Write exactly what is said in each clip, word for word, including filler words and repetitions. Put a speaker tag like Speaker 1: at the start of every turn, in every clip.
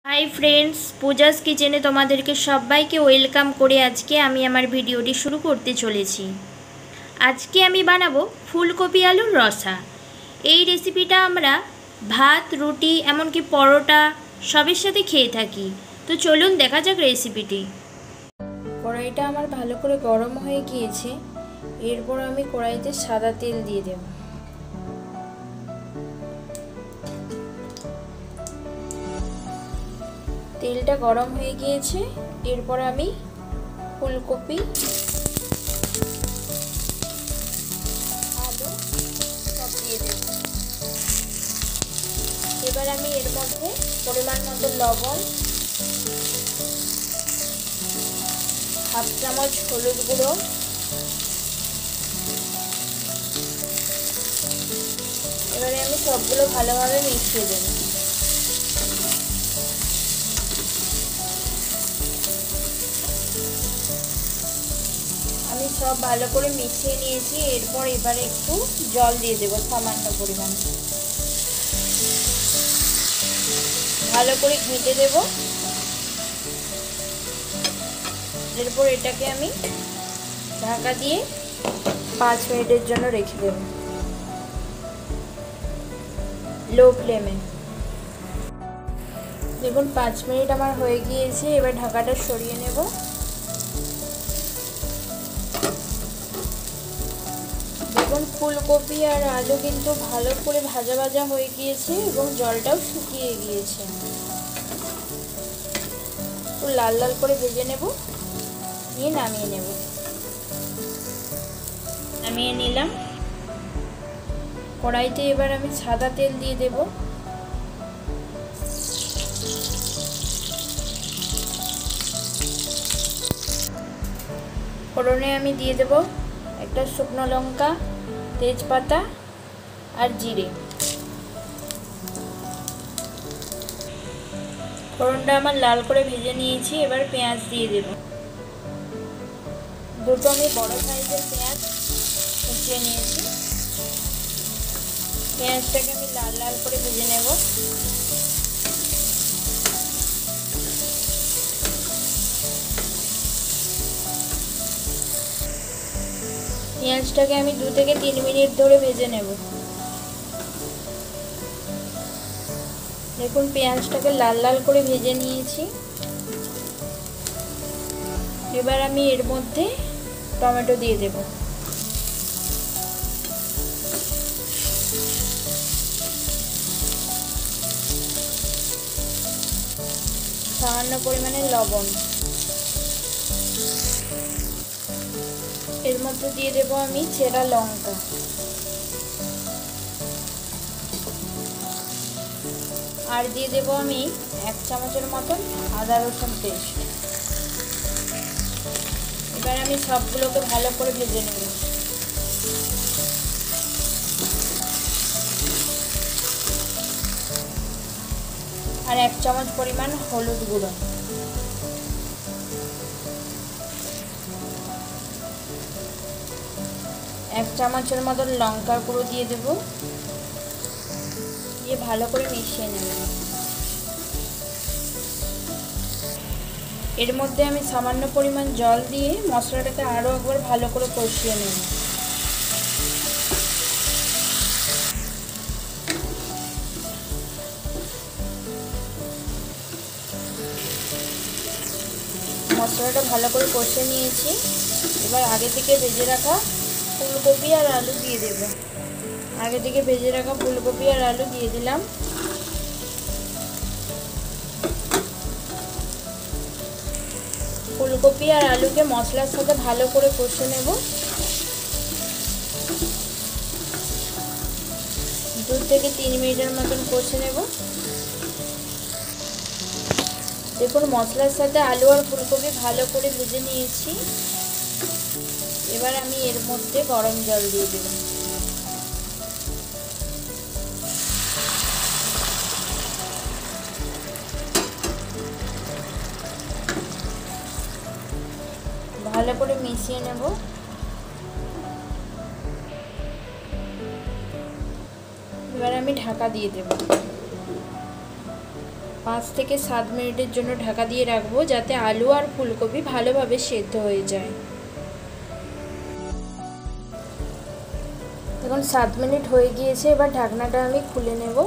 Speaker 1: Hi friends, Puja's কিচেনে তোমাদেরকে সবাইকে ওয়েলকাম করে আজকে আমি আমার ভিডিওটি শুরু করতে চলেছি। আজকে আমি বানাবো ফুলকপি আলুর রসা। এই রেসিপিটা আমরা ভাত, রুটি, এমনকি পরোটা সবের সাথে খেয়ে থাকি। তো চলুন দেখা যাক রেসিপিটি। কড়াইটা আমার ভালো করে গরম হয়ে গিয়েছে। এরপর আমি কড়াইতে সাদা তেল দিয়ে দেব। তেলটা গরম হয়ে গিয়েছে। এরপর আমি ফুলকপি, আলু সব দিয়ে দেব। এবার আমি এর মধ্যে পরিমাণ মতো লবণ, হাফ চামচ হলুদ গুঁড়ো, এবারে আমি সবগুলো ভালোভাবে মিশিয়ে দেব। আমি সব ভালো করে মিশিয়ে নিয়েছি। এরপর এবারে একটু জল দিয়ে দেব সামান্য পরিমাণ। ভালো করে ঘেঁটে দেব। এরপর এটাকে আমি ঢাকা দিয়ে পাঁচ মিনিটের জন্য রেখে দেব লো ফ্লেমে। দেখুন পাঁচ মিনিট আমার হয়ে গিয়েছে। এবার ঢাকাটা সরিয়ে নেব। দেখুন ফুলকপি আর আলু কিন্তু ভালো করে ভাজা ভাজা হয়ে গিয়েছে এবং জলটাও শুকিয়ে গিয়েছে। একটু লাল লাল করে ভেজে নেব, নিয়ে নামিয়ে নেব। নামিয়ে নিলাম। কড়াইতে এবার আমি সাদা তেল দিয়ে দেব। ফোড়নে আমি দিয়ে দেব একটা শুকনো লঙ্কা, তেজপাতা আর জিরে। ফোড়নটা আমার লাল করে ভেজে নিয়েছি। এবার পেঁয়াজ দিয়ে দেব। দুটো আমি বড় সাইজের পেঁয়াজ কুচিয়ে নিয়েছি। পেঁয়াজটাকে আমি লাল লাল করে ভেজে নেব। পেঁয়াজটাকে আমি দু থেকে তিন মিনিট ধরে ভেজে নেব। দেখুন পেঁয়াজটাকে লাল লাল করে ভেজে নিয়েছি। এবার আমি এর মধ্যে টমেটো দিয়ে দেব। সামান্য পরিমাণে লবণ। এর মধ্যে দিয়ে দেব আমি চেরা লঙ্কা। আর দিয়ে দেব আমি এক চামচের মতন আদা রসুন পেস্ট। এবার আমি সবগুলোকে ভালো করে ভেজে নেব। আর এক চামচ পরিমাণ হলুদ গুঁড়ো। এক চামচের মতন লঙ্কার গুঁড়ো দিয়ে দেব। দিয়ে ভালো করে মিশিয়ে নেব। এর মধ্যে আমি সামান্য পরিমাণ জল দিয়ে মশলাটাকে আরও একবার ভালো করে কষিয়ে নেব। মশলাটা ভালো করে কষিয়ে নিয়েছি। এবার আগে থেকে ভেজে রাখা ফুলকপি আর আলু দিয়ে দেব। আগে থেকে ভেজে রাখা ফুলকপি আর আলু দিয়ে দিলাম। ফুলকপি আর আলুকে মশলার সাথে ভালো করে কষে নেব। দু থেকে তিন মিনিটের মতন কষে নেব। দেখুন মশলার সাথে আলু আর ফুলকপি ভালো করে ভেজে নিয়েছি। এবার আমি এর মধ্যে গরম জল দিয়ে দেব। ভালো করে মিশিয়ে নেব। এবার আমি ঢাকা দিয়ে দেব। পাঁচ থেকে সাত মিনিটের জন্য ঢাকা দিয়ে রাখবো, যাতে আলু আর ফুলকপি ভালোভাবে সেদ্ধ হয়ে যায়। এখন সাত মিনিট হয়ে গিয়েছে, এবার ঢাকনাটা আমি খুলে নেব।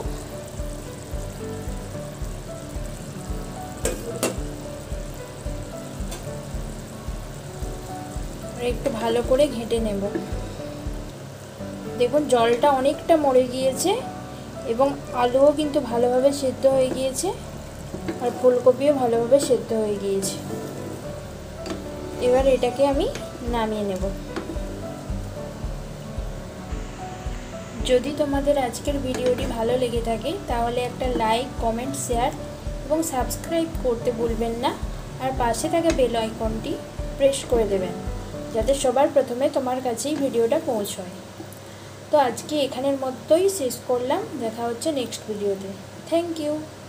Speaker 1: একটু ভালো করে ঘেঁটে নেব। দেখুন জলটা অনেকটা মরে গিয়েছে এবং আলুও কিন্তু ভালোভাবে সেদ্ধ হয়ে গিয়েছে আর ফুলকপিও ভালোভাবে সেদ্ধ হয়ে গিয়েছে। এবার এটাকে আমি নামিয়ে নেব। যদি তোমাদের আজকের ভিডিওটি ভালো লেগে থাকে তাহলে একটা লাইক, কমেন্ট, শেয়ার এবং সাবস্ক্রাইব করতে ভুলবেন না। আর পাশে থাকা বেল আইকনটি প্রেস করে দেবেন, যাতে সবার প্রথমে তোমার কাছেই ভিডিওটা পৌঁছয়। তো আজকে এখানের মধ্যেই শেষ করলাম, দেখা হচ্ছে নেক্সট ভিডিওতে। Thank you.